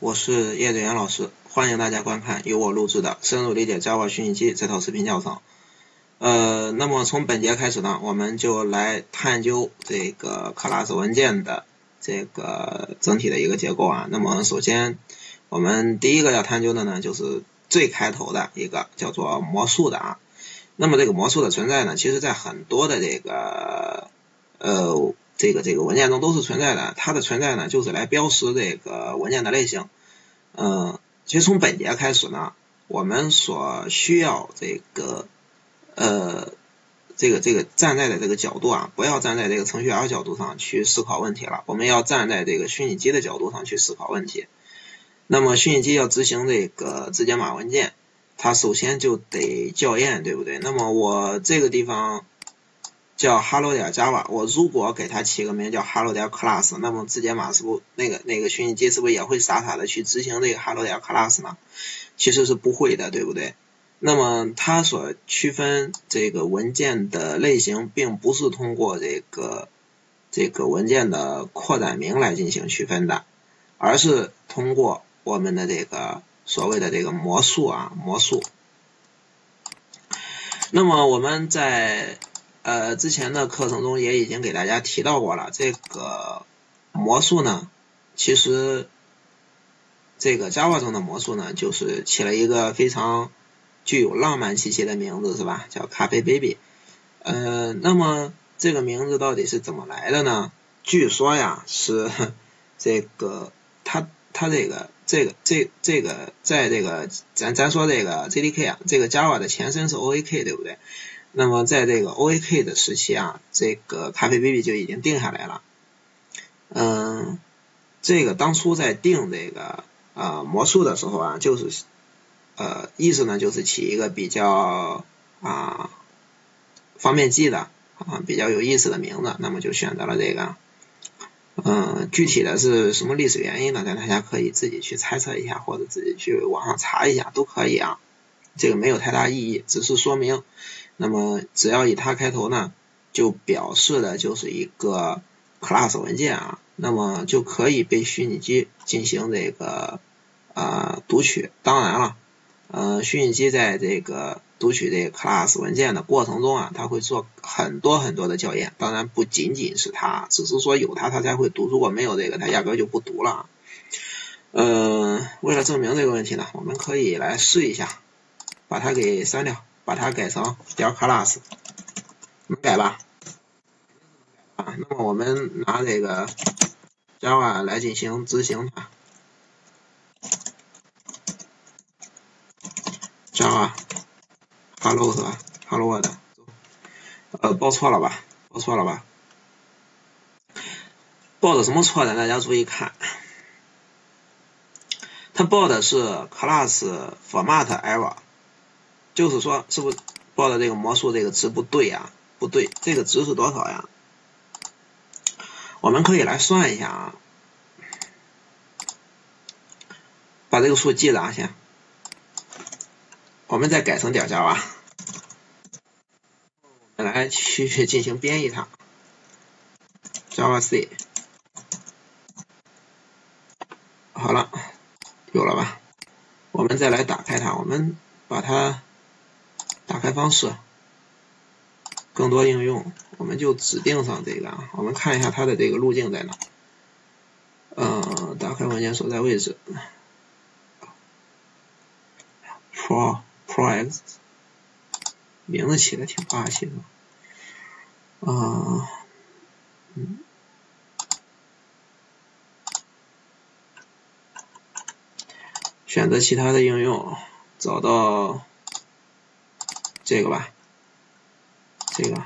我是叶志元老师，欢迎大家观看由我录制的深入理解 Java 虚拟机这套视频教程。那么从本节开始呢，我们就来探究这个 class 文件的这个整体的一个结构啊。那么首先，我们第一个要探究的呢，就是最开头的一个叫做魔术的啊。那么这个魔术的存在呢，其实在很多的这个文件中都是存在的。它的存在呢，就是来标识这个文件的类型。其实从本节开始呢，我们所需要站在的这个角度啊，不要站在这个程序员角度上去思考问题了，我们要站在这个虚拟机的角度上去思考问题。那么虚拟机要执行这个字节码文件，它首先就得校验，对不对？那么我这个地方叫 hello.java， 我如果给它起个名叫 hello.class， 那么字节码是不那个虚拟机是不是也会傻傻的去执行这个 hello.class 呢？其实是不会的，对不对？那么它所区分这个文件的类型，并不是通过这个文件的扩展名来进行区分的，而是通过我们的这个所谓的这个魔术啊，魔术。那么我们在之前的课程中也已经给大家提到过了，这个魔术呢，其实这个 Java 中的魔术呢，就是起了一个非常具有浪漫气息的名字，是吧？叫咖啡 baby。那么这个名字到底是怎么来的呢？据说呀，是这个它这个在这个咱说这个 JDK 啊，这个 Java 的前身是 OAK， 对不对？那么在这个 OAK 的时期啊，这个咖啡 baby 就已经定下来了。这个当初在定这个魔术的时候啊，就是意思呢就是起一个比较方便记的比较有意思的名字，那么就选择了这个。具体的是什么历史原因呢？大家可以自己去猜测一下，或者自己去网上查一下都可以啊。这个没有太大意义，只是说明，那么只要以它开头呢，就表示的就是一个 class 文件啊，那么就可以被虚拟机进行这个读取。当然了，虚拟机在这个读取这个 class 文件的过程中啊，它会做很多的校验，当然不仅仅是它，只是说有它才会读，如果没有这个，它压根就不读了。为了证明这个问题呢，我们可以来试一下，把它给删掉，把它改成.class， 能改吧？那么我们拿这个 Java 来进行执行它。Java Hello 是吧 ？Hello World， 报错了吧？报的什么错呢？大家注意看，它报的是 class format error， 就是说是不是报的这个魔术这个值不对啊？不对，这个值是多少呀？我们可以来算一下啊，把这个数记着啊，先。我们再改成.java， 我们来去进行编译它。Java C， 好了，有了吧？我们再来打开它，我们把它打开方式，更多应用，我们就指定上这个啊，我们看一下它的这个路径在哪。打开文件所在位置 ，ProX， 名字起的挺霸气的。选择其他的应用，找到这个吧，这个，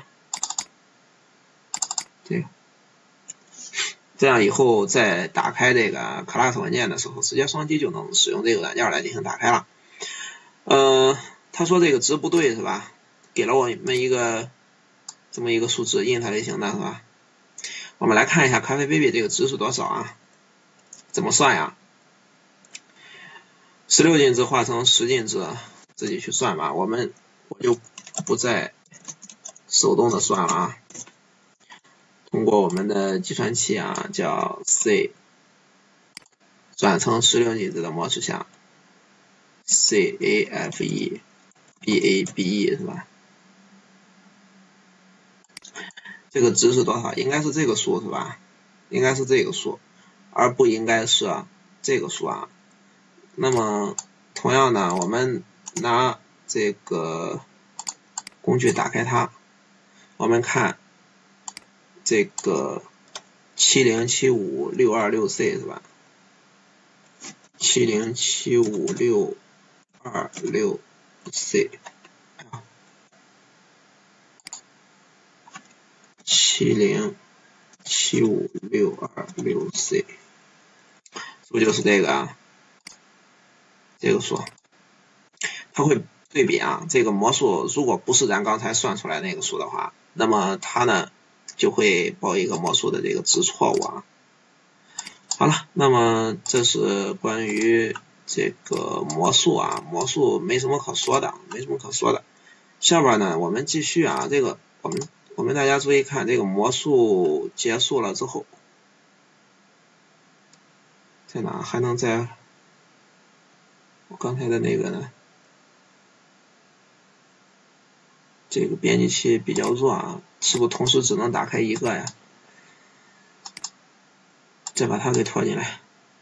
这样以后再打开这个 class 文件的时候，直接双击就能使用这个软件来进行打开了。他说这个值不对是吧？给了我们一个这么一个数字 int 类型的是吧？我们来看一下咖啡 baby 这个值是多少啊？怎么算呀？16进制化成10进制，自己去算吧。我就不再手动的算了啊。通过我们的计算器啊，叫 C 转成16进制的模式下 ，CAFE BABE 是吧？这个值是多少？应该是这个数是吧？应该是这个数，而不应该是这个数啊。那么同样呢，我们拿这个工具打开它，我们看这个7075626C 是吧？7075626C 7075626C 数就是这个啊，这个数，它会对比啊，这个模数如果不是咱刚才算出来那个数的话，那么它呢就会报一个模数的这个值错误啊。好了，那么这是关于这个模数啊，模数没什么可说的，没什么可说的。下边呢，我们继续啊，这个我们大家注意看，这个模数结束了之后，在哪还能在我刚才的那个呢？这个编辑器比较弱啊，是不是同时只能打开一个呀？再把它给拖进来。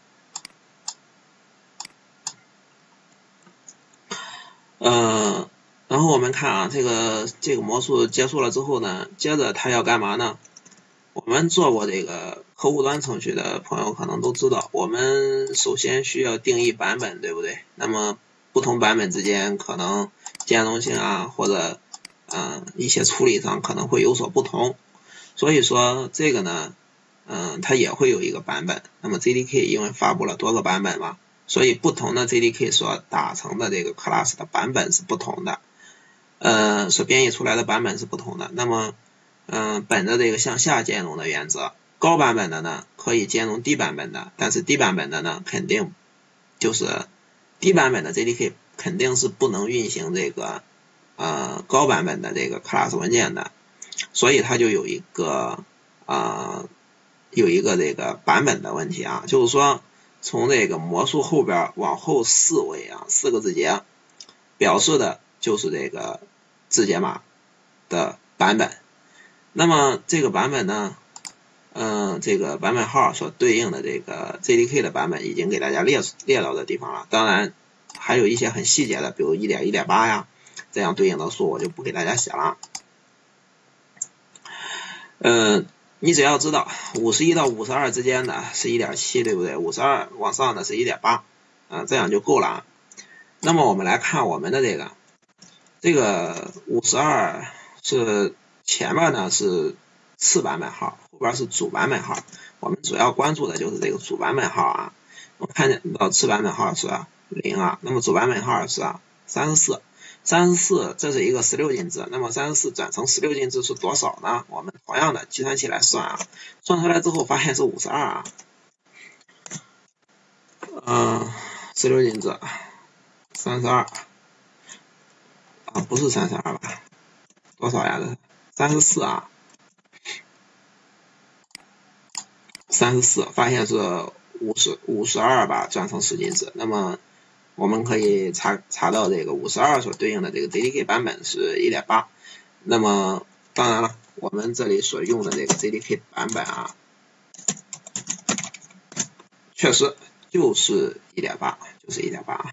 然后我们看啊，这个模数结束了之后呢，接着它要干嘛呢？我们做过这个客户端程序的朋友可能都知道，我们首先需要定义版本，对不对？那么不同版本之间可能兼容性啊，或者一些处理上可能会有所不同，所以说这个呢，它也会有一个版本。那么 JDK 因为发布了多个版本嘛，所以不同的 JDK 所打成的这个 class 的版本是不同的，所编译出来的版本是不同的。那么本着这个向下兼容的原则，高版本的呢可以兼容低版本的，但是低版本的呢肯定就是低版本的 JDK 肯定是不能运行这个高版本的这个 class 文件的，所以它就有一个这个版本的问题啊，就是说从这个模数后边往后4位啊，4个字节表示的就是这个字节码的版本。那么这个版本呢，这个版本号所对应的这个 JDK 的版本已经给大家列到的地方了。当然还有一些很细节的，比如 1.1.8 呀，这样对应的数我就不给大家写了。你只要知道51到52之间的是 1.7， 对不对？52往上的是 1.8，这样就够了。那么我们来看我们的这个52是前面呢是次版本号，后边是主版本号。我们主要关注的就是这个主版本号啊。我看见到次版本号是0啊，那么主版本号是34，这是一个16进制。那么34转成16进制是多少呢？我们同样的计算器来算啊，算出来之后发现是52啊。16进制32不是32吧？多少呀？这34啊，34发现是52吧，转成10进制。那么我们可以查到这个52所对应的这个 JDK 版本是 1.8。那么当然了，我们这里所用的这个 JDK 版本啊，确实就是 1.8， 就是 1.8。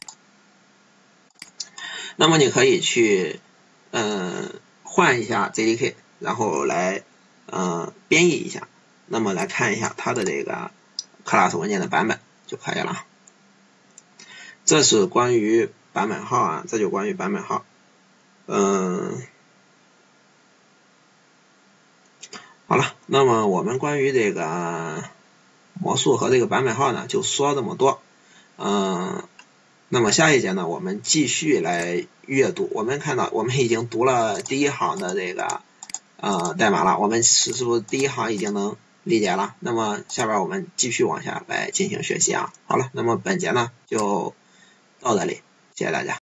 那么你可以去换一下 JDK， 然后来编译一下，那么来看一下它的这个 class 文件的版本就可以了。这是关于版本号啊，这就关于版本号。好了，那么我们关于这个模数和这个版本号呢，就说这么多。那么下一节呢，我们继续来阅读。我们看到我们已经读了第一行的这个代码了，我们是不是第一行已经能理解了？那么下边我们继续往下来进行学习啊。好了，那么本节呢就到这里，谢谢大家。